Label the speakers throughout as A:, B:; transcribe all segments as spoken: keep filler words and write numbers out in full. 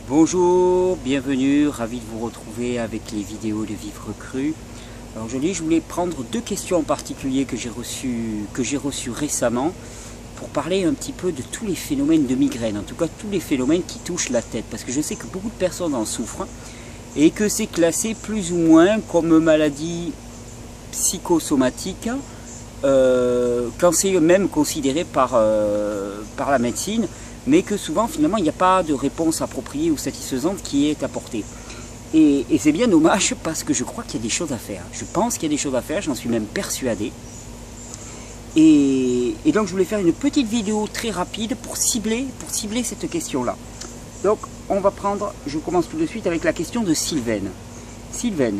A: Bonjour, bienvenue, ravi de vous retrouver avec les vidéos de Vivre Cru. Alors aujourd'hui, je voulais prendre deux questions en particulier que j'ai reçues que j'ai reçues récemment pour parler un petit peu de tous les phénomènes de migraine, en tout cas tous les phénomènes qui touchent la tête, parce que je sais que beaucoup de personnes en souffrent et que c'est classé plus ou moins comme maladie psychosomatique, euh, quand c'est même considéré par, euh, par la médecine, mais que souvent finalement il n'y a pas de réponse appropriée ou satisfaisante qui est apportée. Et, et c'est bien dommage parce que je crois qu'il y a des choses à faire. Je pense qu'il y a des choses à faire, j'en suis même persuadé. Et, et donc je voulais faire une petite vidéo très rapide pour cibler, pour cibler cette question-là. Donc on va prendre, je commence tout de suite avec la question de Sylvaine. Sylvaine,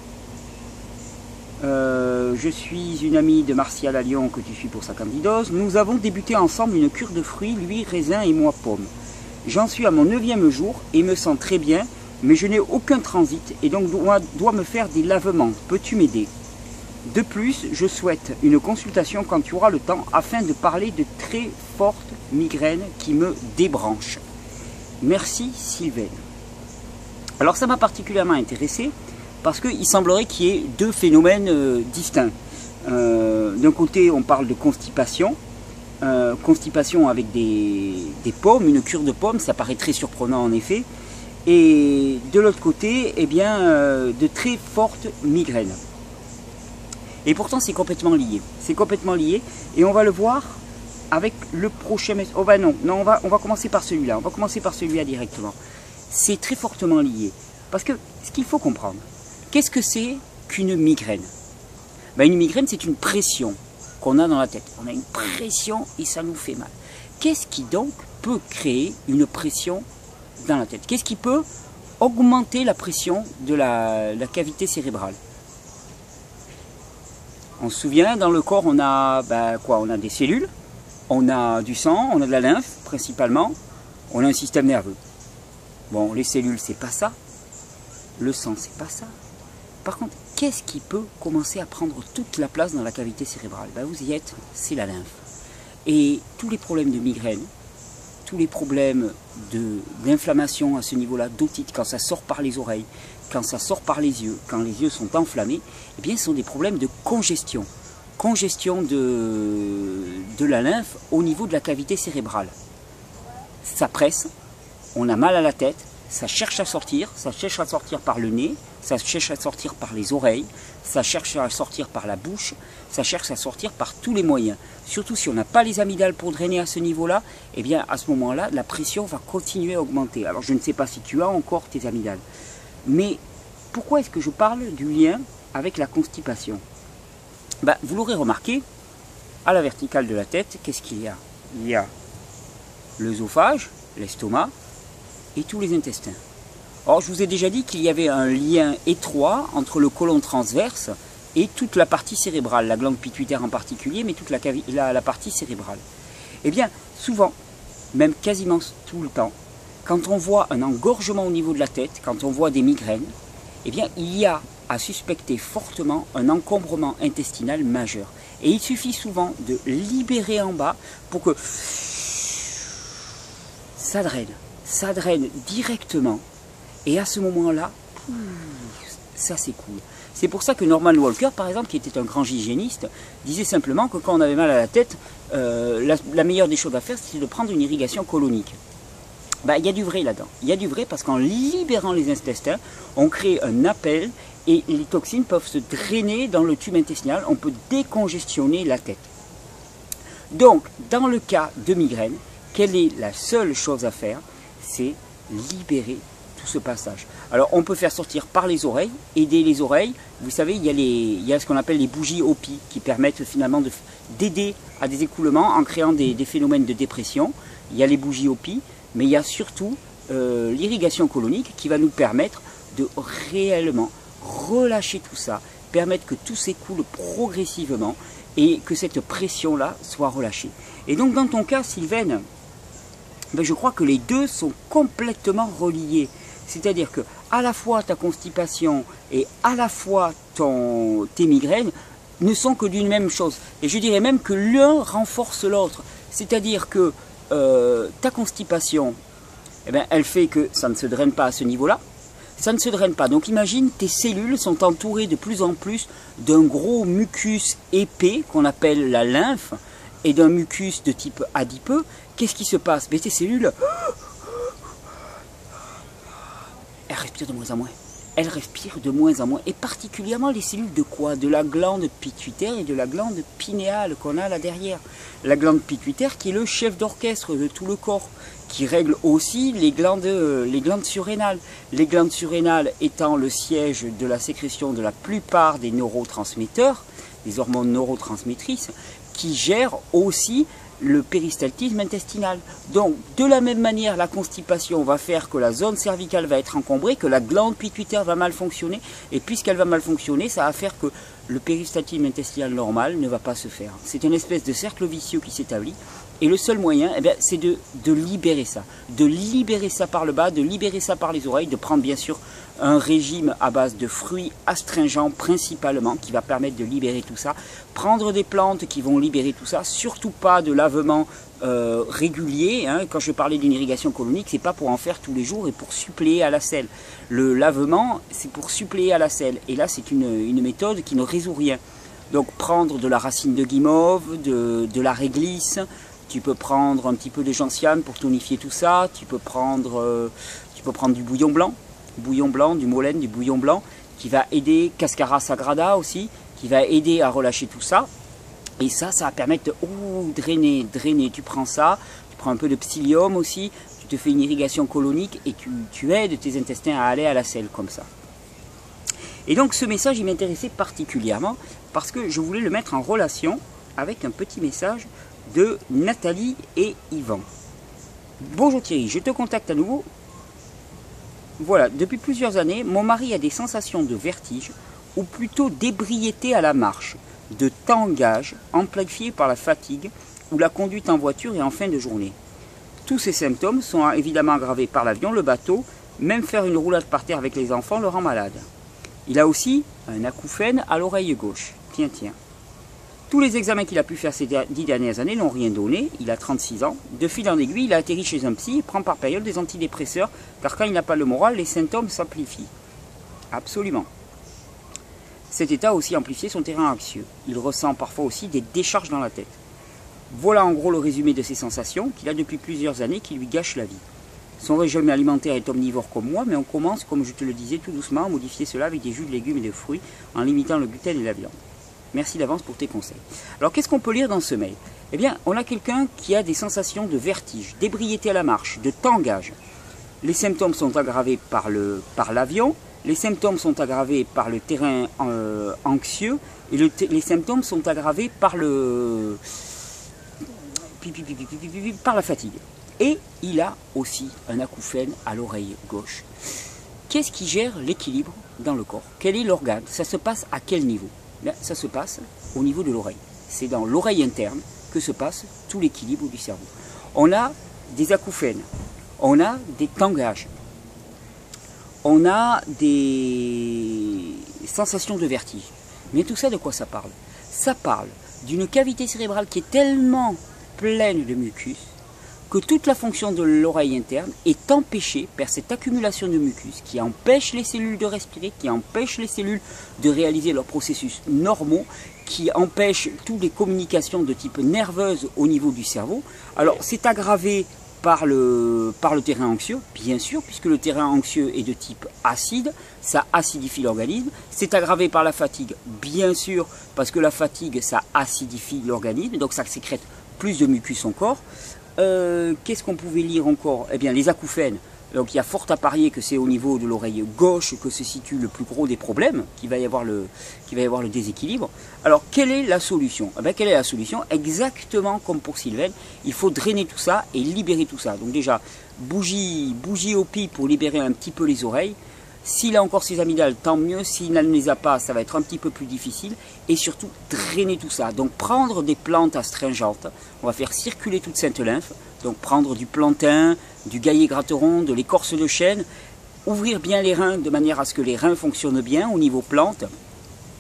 A: euh, je suis une amie de Martial à Lyon que tu suis pour sa candidose. Nous avons débuté ensemble une cure de fruits, lui raisin et moi pomme. J'en suis à mon neuvième jour et me sens très bien, mais je n'ai aucun transit et donc dois, dois me faire des lavements. Peux-tu m'aider? De plus, je souhaite une consultation quand tu auras le temps afin de parler de très fortes migraines qui me débranchent. Merci Sylvaine. Alors ça m'a particulièrement intéressé parce qu'il semblerait qu'il y ait deux phénomènes euh, distincts. Euh, D'un côté, on parle de constipation. Euh, constipation avec des, des pommes, une cure de pommes, ça paraît très surprenant en effet. Et de l'autre côté, eh bien, euh, de très fortes migraines. Et pourtant, c'est complètement lié. C'est complètement lié. Et on va le voir avec le prochain... Oh ben non, non on, va, on va commencer par celui-là. On va commencer par celui-là directement. C'est très fortement lié. Parce que ce qu'il faut comprendre, qu'est-ce que c'est qu'une migraine? Ben, une migraine, c'est une pression qu'on a dans la tête. On a une pression et ça nous fait mal. Qu'est-ce qui donc peut créer une pression dans la tête? Qu'est-ce qui peut augmenter la pression de la, la cavité cérébrale? On se souvient, dans le corps, on a ben, quoi? On a des cellules, on a du sang, on a de la lymphe principalement, on a un système nerveux. Bon, les cellules, c'est pas ça. Le sang, c'est pas ça. Par contre, qu'est-ce qui peut commencer à prendre toute la place dans la cavité cérébrale? Ben, vous y êtes, c'est la lymphe. Et tous les problèmes de migraine, tous les problèmes d'inflammation à ce niveau-là, d'otite, quand ça sort par les oreilles, quand ça sort par les yeux, quand les yeux sont enflammés, eh bien, ce sont des problèmes de congestion. Congestion de, de la lymphe au niveau de la cavité cérébrale. Ça presse, on a mal à la tête, ça cherche à sortir, ça cherche à sortir par le nez, ça cherche à sortir par les oreilles, ça cherche à sortir par la bouche, ça cherche à sortir par tous les moyens. Surtout si on n'a pas les amygdales pour drainer à ce niveau-là, eh bien à ce moment-là, la pression va continuer à augmenter. Alors je ne sais pas si tu as encore tes amygdales, mais pourquoi est-ce que je parle du lien avec la constipation? Ben, vous l'aurez remarqué, à la verticale de la tête, qu'est-ce qu'il y a? Il y a l'œsophage, l'estomac et tous les intestins. Or, je vous ai déjà dit qu'il y avait un lien étroit entre le côlon transverse et toute la partie cérébrale, la glande pituitaire en particulier, mais toute la, la, la partie cérébrale. Eh bien, souvent, même quasiment tout le temps, quand on voit un engorgement au niveau de la tête, quand on voit des migraines, eh bien, il y a à suspecter fortement un encombrement intestinal majeur. Et il suffit souvent de libérer en bas pour que ça draine, ça draine directement. Et à ce moment-là, ça s'écoule. C'est pour ça que Norman Walker, par exemple, qui était un grand hygiéniste, disait simplement que quand on avait mal à la tête, euh, la, la meilleure des choses à faire, c'était de prendre une irrigation colonique. Ben, il y a du vrai là-dedans. Il y a du vrai parce qu'en libérant les intestins, on crée un appel et les toxines peuvent se drainer dans le tube intestinal. On peut décongestionner la tête. Donc, dans le cas de migraine, quelle est la seule chose à faire? C'est libérer tout ce passage. Alors, on peut faire sortir par les oreilles, aider les oreilles. Vous savez, il y a, les, il y a ce qu'on appelle les bougies O P I qui permettent finalement d'aider à des écoulements en créant des, des phénomènes de dépression. Il y a les bougies O P I, mais il y a surtout euh, l'irrigation colonique qui va nous permettre de réellement relâcher tout ça, permettre que tout s'écoule progressivement et que cette pression-là soit relâchée. Et donc, dans ton cas, Sylvaine, ben, je crois que les deux sont complètement reliés. C'est-à-dire que à la fois ta constipation et à la fois ton, tes migraines ne sont que d'une même chose. Et je dirais même que l'un renforce l'autre. C'est-à-dire que euh, ta constipation eh bien, elle fait que ça ne se draine pas à ce niveau-là. Ça ne se draine pas. Donc imagine, tes cellules sont entourées de plus en plus d'un gros mucus épais qu'on appelle la lymphe et d'un mucus de type adipeux. Qu'est-ce qui se passe? Mais tes cellules, elles respirent de moins en moins. Elles respirent de moins en moins. Et particulièrement les cellules de quoi? De la glande pituitaire et de la glande pinéale qu'on a là derrière. La glande pituitaire qui est le chef d'orchestre de tout le corps, qui règle aussi les glandes, les glandes surrénales. Les glandes surrénales étant le siège de la sécrétion de la plupart des neurotransmetteurs, des hormones neurotransmettrices, qui gèrent aussi le péristaltisme intestinal. Donc, de la même manière, la constipation va faire que la zone cervicale va être encombrée, que la glande pituitaire va mal fonctionner, et puisqu'elle va mal fonctionner, ça va faire que le péristaltisme intestinal normal ne va pas se faire. C'est une espèce de cercle vicieux qui s'établit, et le seul moyen, eh bien, c'est de, de libérer ça, de libérer ça par le bas, de libérer ça par les oreilles, de prendre bien sûr un régime à base de fruits astringents principalement, qui va permettre de libérer tout ça, prendre des plantes qui vont libérer tout ça, surtout pas de lavement euh, régulier, hein. Quand je parlais d'une irrigation colonique, c'est pas pour en faire tous les jours et pour suppléer à la selle. Le lavement, c'est pour suppléer à la selle, et là c'est une, une méthode qui ne résout rien. Donc prendre de la racine de guimauve, de, de la réglisse, tu peux prendre un petit peu de gentiane pour tonifier tout ça, tu peux prendre, euh, tu peux prendre du bouillon blanc, bouillon blanc, du molène, du bouillon blanc, qui va aider, cascara sagrada aussi, qui va aider à relâcher tout ça. Et ça, ça va permettre de oh, drainer, drainer. Tu prends ça, tu prends un peu de psyllium aussi, tu te fais une irrigation colonique et tu, tu aides tes intestins à aller à la selle comme ça. Et donc ce message, il m'intéressait particulièrement parce que je voulais le mettre en relation avec un petit message de Nathalie et Yvan. Bonjour Thierry, je te contacte à nouveau. Voilà, depuis plusieurs années, mon mari a des sensations de vertige, ou plutôt d'ébriété à la marche, de tangage amplifié par la fatigue ou la conduite en voiture et en fin de journée. Tous ces symptômes sont évidemment aggravés par l'avion, le bateau, même faire une roulade par terre avec les enfants le rend malade. Il a aussi un acouphène à l'oreille gauche. Tiens, tiens. Tous les examens qu'il a pu faire ces dix dernières années n'ont rien donné. Il a trente-six ans. De fil en aiguille, il a atterri chez un psy et prend par période des antidépresseurs, car quand il n'a pas le moral, les symptômes s'amplifient. Absolument. Cet état a aussi amplifié son terrain anxieux. Il ressent parfois aussi des décharges dans la tête. Voilà en gros le résumé de ses sensations qu'il a depuis plusieurs années qui lui gâchent la vie. Son régime alimentaire est omnivore comme moi, mais on commence, comme je te le disais, tout doucement à modifier cela avec des jus de légumes et de fruits, en limitant le gluten et la viande. Merci d'avance pour tes conseils. Alors qu'est-ce qu'on peut lire dans ce mail? Eh bien, on a quelqu'un qui a des sensations de vertige, d'ébriété à la marche, de tangage. Les symptômes sont aggravés par le, par l'avion, les symptômes sont aggravés par le terrain euh, anxieux, et le les symptômes sont aggravés par le par la fatigue. Et il a aussi un acouphène à l'oreille gauche. Qu'est-ce qui gère l'équilibre dans le corps? Quel est l'organe? Ça se passe à quel niveau? Bien, ça se passe au niveau de l'oreille. C'est dans l'oreille interne que se passe tout l'équilibre du cerveau. On a des acouphènes, on a des tangages, on a des sensations de vertige. Mais tout ça, de quoi ça parle? Ça parle d'une cavité cérébrale qui est tellement pleine de mucus que toute la fonction de l'oreille interne est empêchée par cette accumulation de mucus qui empêche les cellules de respirer, qui empêche les cellules de réaliser leurs processus normaux, qui empêche toutes les communications de type nerveuse au niveau du cerveau. Alors c'est aggravé par le, par le terrain anxieux, bien sûr, puisque le terrain anxieux est de type acide, ça acidifie l'organisme. C'est aggravé par la fatigue, bien sûr, parce que la fatigue, ça acidifie l'organisme, donc ça sécrète plus de mucus encore. Euh, Qu'est-ce qu'on pouvait lire encore? Eh bien, les acouphènes. Donc, il y a fort à parier que c'est au niveau de l'oreille gauche que se situe le plus gros des problèmes, qu'il va y avoir le, qu'il va y avoir le déséquilibre. Alors, quelle est la solution? Eh bien, quelle est la solution? Exactement comme pour Sylvain, il faut drainer tout ça et libérer tout ça. Donc déjà, bougie, bougie au pied pour libérer un petit peu les oreilles. S'il a encore ses amygdales, tant mieux. S'il ne les a pas, ça va être un petit peu plus difficile. Et surtout, drainer tout ça. Donc, prendre des plantes astringentes. On va faire circuler toute cette lymphe. Donc, prendre du plantain, du gaillet gratteron, de l'écorce de chêne. Ouvrir bien les reins de manière à ce que les reins fonctionnent bien au niveau plante.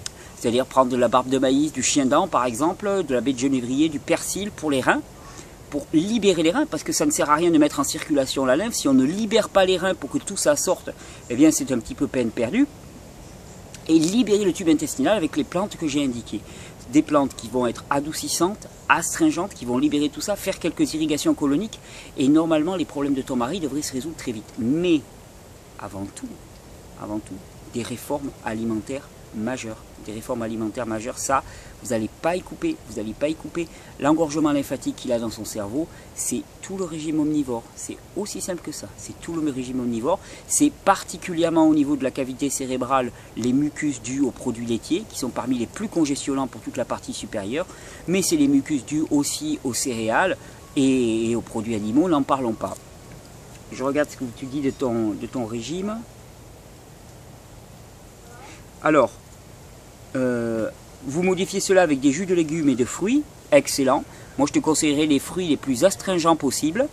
A: C'est-à-dire prendre de la barbe de maïs, du chien-dent par exemple, de la baie de genévrier, du persil pour les reins. pour libérer les reins, parce que ça ne sert à rien de mettre en circulation la lymphe. Si on ne libère pas les reins pour que tout ça sorte, eh bien c'est un petit peu peine perdue. Et libérer le tube intestinal avec les plantes que j'ai indiquées. Des plantes qui vont être adoucissantes, astringentes, qui vont libérer tout ça, faire quelques irrigations coloniques, et normalement les problèmes de ton mari devraient se résoudre très vite. Mais, avant tout, avant tout, des réformes alimentaires majeures. Des réformes alimentaires majeures, ça, vous n'allez pas y couper, vous n'allez pas y couper. L'engorgement lymphatique qu'il a dans son cerveau, c'est tout le régime omnivore. C'est aussi simple que ça, c'est tout le régime omnivore. C'est particulièrement au niveau de la cavité cérébrale, les mucus dus aux produits laitiers, qui sont parmi les plus congestionnants pour toute la partie supérieure, mais c'est les mucus dus aussi aux céréales et, et aux produits animaux, n'en parlons pas. Je regarde ce que tu dis de ton, de ton régime. Alors, euh, vous modifiez cela avec des jus de légumes et de fruits, excellent. Moi je te conseillerais les fruits les plus astringents possibles.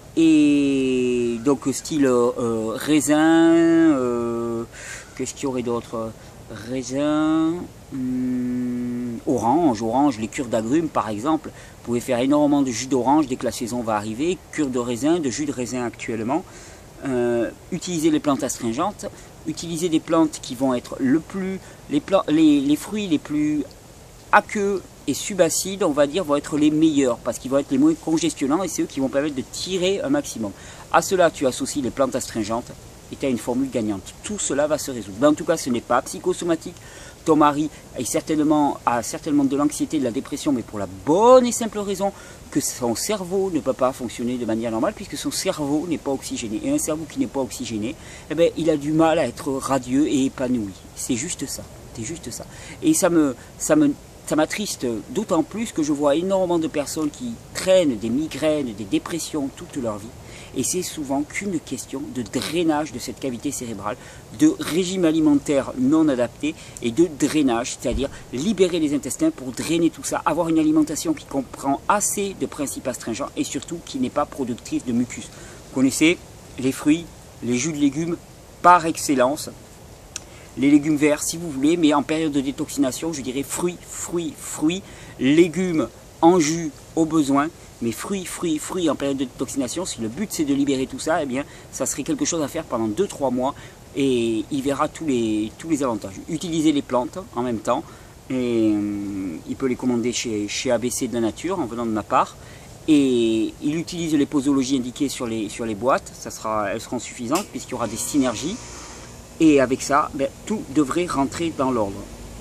A: Et donc style euh, raisin, euh, qu'est-ce qu'il y aurait d'autre? Raisin, hum, orange, orange, les cures d'agrumes par exemple. Vous pouvez faire énormément de jus d'orange dès que la saison va arriver, cure de raisin, de jus de raisin actuellement. Euh, utilisez les plantes astringentes, utilisez des plantes qui vont être le plus, les, les, les fruits les plus aqueux et subacides, on va dire, vont être les meilleurs parce qu'ils vont être les moins congestionnants et c'est eux qui vont permettre de tirer un maximum. À cela, tu associes les plantes astringentes et tu as une formule gagnante. Tout cela va se résoudre. Mais en tout cas, ce n'est pas psychosomatique. Ton mari a certainement, a certainement de l'anxiété, de la dépression, mais pour la bonne et simple raison que son cerveau ne peut pas fonctionner de manière normale puisque son cerveau n'est pas oxygéné. Et un cerveau qui n'est pas oxygéné, eh bien, il a du mal à être radieux et épanoui. C'est juste ça. C'est juste ça. Et ça me, ça me, ça m'attriste d'autant plus que je vois énormément de personnes qui traînent des migraines, des dépressions toute leur vie. Et c'est souvent qu'une question de drainage de cette cavité cérébrale, de régime alimentaire non adapté et de drainage, c'est-à-dire libérer les intestins pour drainer tout ça, avoir une alimentation qui comprend assez de principes astringents et surtout qui n'est pas productrice de mucus. Vous connaissez les fruits, les jus de légumes par excellence, les légumes verts si vous voulez, mais en période de détoxination, je dirais fruits, fruits, fruits, légumes en jus au besoin. Mais fruits, fruits, fruits en période de détoxination, si le but c'est de libérer tout ça, eh bien, ça serait quelque chose à faire pendant deux trois mois et il verra tous les, tous les avantages. Utilisez les plantes en même temps et euh, il peut les commander chez, chez A B C de la nature en venant de ma part. Et il utilise les posologies indiquées sur les, sur les boîtes, ça sera, elles seront suffisantes puisqu'il y aura des synergies. Et avec ça, ben, tout devrait rentrer dans l'ordre.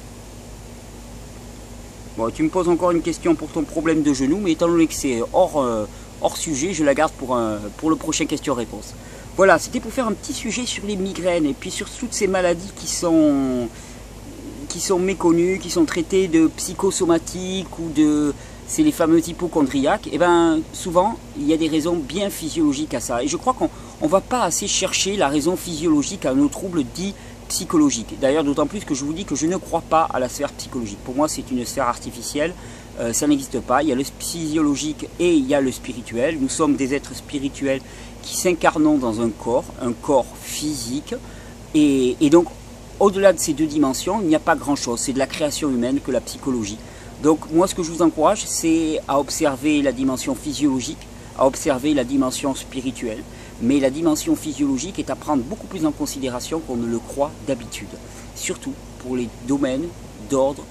A: Bon, tu me poses encore une question pour ton problème de genou, mais étant donné que c'est hors, euh, hors sujet, je la garde pour, un, pour le prochain question-réponse. Voilà, c'était pour faire un petit sujet sur les migraines et puis sur toutes ces maladies qui sont, qui sont méconnues, qui sont traitées de psychosomatiques ou de... c'est les fameux hypochondriaques. Et bien souvent, il y a des raisons bien physiologiques à ça. Et je crois qu'on ne va pas assez chercher la raison physiologique à nos troubles dits psychologique. D'ailleurs, d'autant plus que je vous dis que je ne crois pas à la sphère psychologique. Pour moi, c'est une sphère artificielle. Euh, ça n'existe pas. Il y a le physiologique et il y a le spirituel. Nous sommes des êtres spirituels qui s'incarnons dans un corps, un corps physique. Et, et donc, au-delà de ces deux dimensions, il n'y a pas grand-chose. C'est de la création humaine que la psychologie. Donc, moi, ce que je vous encourage, c'est à observer la dimension physiologique, à observer la dimension spirituelle. Mais la dimension physiologique est à prendre beaucoup plus en considération qu'on ne le croit d'habitude. Surtout pour les domaines d'ordre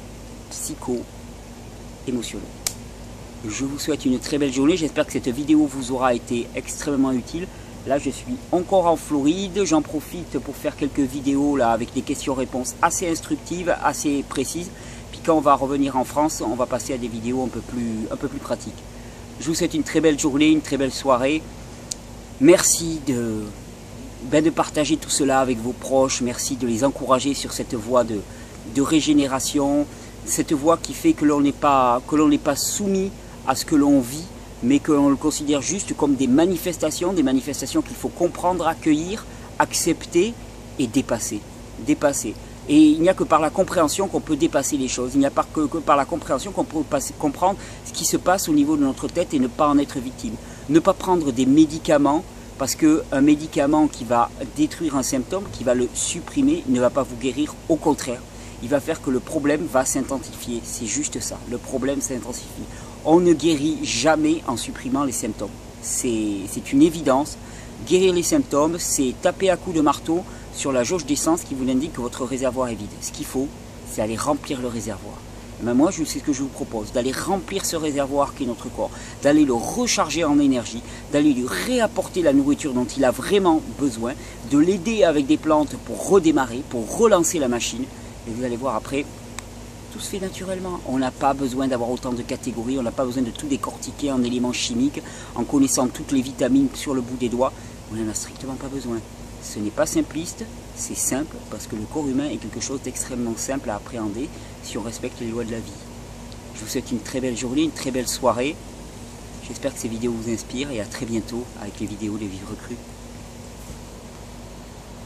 A: psycho-émotionnel. Je vous souhaite une très belle journée. J'espère que cette vidéo vous aura été extrêmement utile. Là, je suis encore en Floride. J'en profite pour faire quelques vidéos là, avec des questions-réponses assez instructives, assez précises. Puis quand on va revenir en France, on va passer à des vidéos un peu plus, un peu plus pratiques. Je vous souhaite une très belle journée, une très belle soirée. Merci de, ben de partager tout cela avec vos proches, merci de les encourager sur cette voie de, de régénération, cette voie qui fait que l'on n'est pas, que l'on n'est pas soumis à ce que l'on vit, mais que l'on le considère juste comme des manifestations, des manifestations qu'il faut comprendre, accueillir, accepter et dépasser. dépasser. Et il n'y a que par la compréhension qu'on peut dépasser les choses, il n'y a pas que, que par la compréhension qu'on peut passer, comprendre ce qui se passe au niveau de notre tête et ne pas en être victime. Ne pas prendre des médicaments, parce qu'un médicament qui va détruire un symptôme, qui va le supprimer, ne va pas vous guérir. Au contraire, il va faire que le problème va s'intensifier. C'est juste ça, le problème s'intensifie. On ne guérit jamais en supprimant les symptômes. C'est une évidence. Guérir les symptômes, c'est taper à coups de marteau sur la jauge d'essence qui vous indique que votre réservoir est vide. Ce qu'il faut, c'est aller remplir le réservoir. Et ben moi, c'est ce que je vous propose, d'aller remplir ce réservoir qui est notre corps, d'aller le recharger en énergie, d'aller lui réapporter la nourriture dont il a vraiment besoin, de l'aider avec des plantes pour redémarrer, pour relancer la machine. Et vous allez voir après, tout se fait naturellement. On n'a pas besoin d'avoir autant de catégories, on n'a pas besoin de tout décortiquer en éléments chimiques, en connaissant toutes les vitamines sur le bout des doigts. On n'en a strictement pas besoin. Ce n'est pas simpliste, c'est simple, parce que le corps humain est quelque chose d'extrêmement simple à appréhender si on respecte les lois de la vie. Je vous souhaite une très belle journée, une très belle soirée. J'espère que ces vidéos vous inspirent et à très bientôt avec les vidéos des Vivres Crus.